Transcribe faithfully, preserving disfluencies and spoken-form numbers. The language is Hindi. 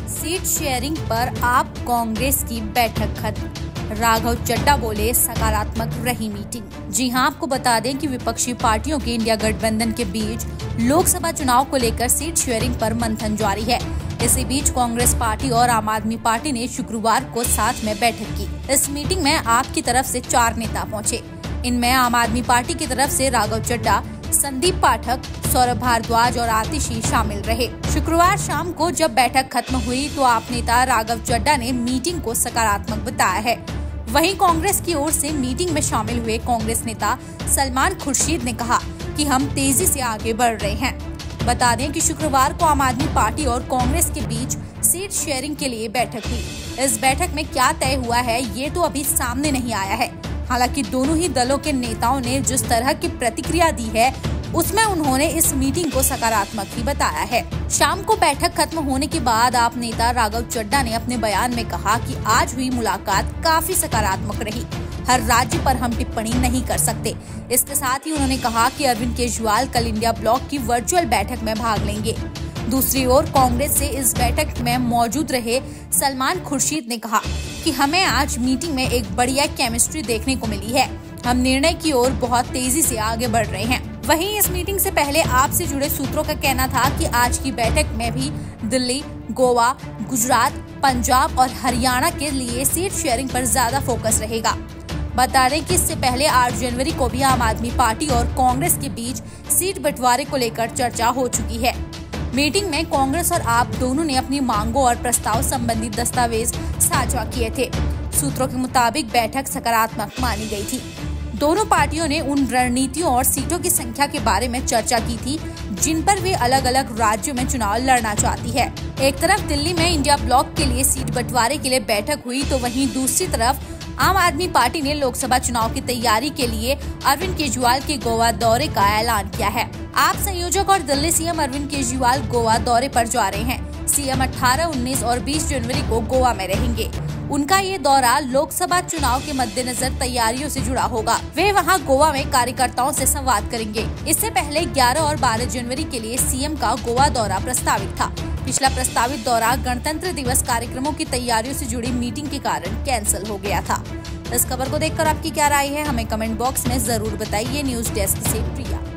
सीट शेयरिंग पर आप कांग्रेस की बैठक खत्म। राघव चड्ढा बोले सकारात्मक रही मीटिंग। जी हां, आपको बता दें कि विपक्षी पार्टियों के इंडिया गठबंधन के बीच लोकसभा चुनाव को लेकर सीट शेयरिंग पर मंथन जारी है। इसी बीच कांग्रेस पार्टी और आम आदमी पार्टी ने शुक्रवार को साथ में बैठक की। इस मीटिंग में आप की तरफ से चार नेता पहुंचे। इनमें आम आदमी पार्टी की तरफ से राघव चड्ढा, संदीप पाठक, सौरभ भारद्वाज और आतिशी शामिल रहे। शुक्रवार शाम को जब बैठक खत्म हुई तो आप नेता राघव चड्ढा ने मीटिंग को सकारात्मक बताया है। वहीं कांग्रेस की ओर से मीटिंग में शामिल हुए कांग्रेस नेता सलमान खुर्शीद ने कहा कि हम तेजी से आगे बढ़ रहे हैं। बता दें कि शुक्रवार को आम आदमी पार्टी और कांग्रेस के बीच सीट शेयरिंग के लिए बैठक हुई। इस बैठक में क्या तय हुआ है ये तो अभी सामने नहीं आया है। हालांकि दोनों ही दलों के नेताओं ने जिस तरह की प्रतिक्रिया दी है उसमें उन्होंने इस मीटिंग को सकारात्मक ही बताया है। शाम को बैठक खत्म होने के बाद आप नेता राघव चड्ढा ने अपने बयान में कहा कि आज हुई मुलाकात काफी सकारात्मक रही। हर राज्य पर हम टिप्पणी नहीं कर सकते। इसके साथ ही उन्होंने कहा कि अरविंद केजरीवाल कल इंडिया ब्लॉक की वर्चुअल बैठक में भाग लेंगे। दूसरी ओर कांग्रेस से इस बैठक में मौजूद रहे सलमान खुर्शीद ने कहा कि हमें आज मीटिंग में एक बढ़िया केमिस्ट्री देखने को मिली है। हम निर्णय की ओर बहुत तेजी से आगे बढ़ रहे हैं। वहीं इस मीटिंग से पहले आपसे जुड़े सूत्रों का कहना था कि आज की बैठक में भी दिल्ली, गोवा, गुजरात, पंजाब और हरियाणा के लिए सीट शेयरिंग पर ज्यादा फोकस रहेगा। बता दें कि इससे पहले आठ जनवरी को भी आम आदमी पार्टी और कांग्रेस के बीच सीट बंटवारे को लेकर चर्चा हो चुकी है। मीटिंग में कांग्रेस और आप दोनों ने अपनी मांगों और प्रस्ताव संबंधी दस्तावेज साझा किए थे। सूत्रों के मुताबिक बैठक सकारात्मक मानी गई थी। दोनों पार्टियों ने उन रणनीतियों और सीटों की संख्या के बारे में चर्चा की थी जिन पर वे अलग अलग राज्यों में चुनाव लड़ना चाहती है। एक तरफ दिल्ली में इंडिया ब्लॉक के लिए सीट बंटवारे के लिए बैठक हुई तो वहीं दूसरी तरफ आम आदमी पार्टी ने लोकसभा चुनाव की तैयारी के लिए अरविंद केजरीवाल के गोवा दौरे का ऐलान किया है। आप संयोजक और दिल्ली सीएम अरविंद केजरीवाल गोवा दौरे पर जा रहे हैं। सीएम अठारह, उन्नीस और बीस जनवरी को गोवा में रहेंगे। उनका ये दौरा लोकसभा चुनाव के मद्देनजर तैयारियों से जुड़ा होगा। वे वहां गोवा में कार्यकर्ताओं से संवाद करेंगे। इससे पहले ग्यारह और बारह जनवरी के लिए सीएम का गोवा दौरा प्रस्तावित था। पिछला प्रस्तावित दौरा गणतंत्र दिवस कार्यक्रमों की तैयारियों से जुड़ी मीटिंग के कारण कैंसिल हो गया था। इस खबर को देखकर आपकी क्या राय है, हमें कमेंट बॉक्स में जरूर बताइए। न्यूज डेस्क से प्रिया।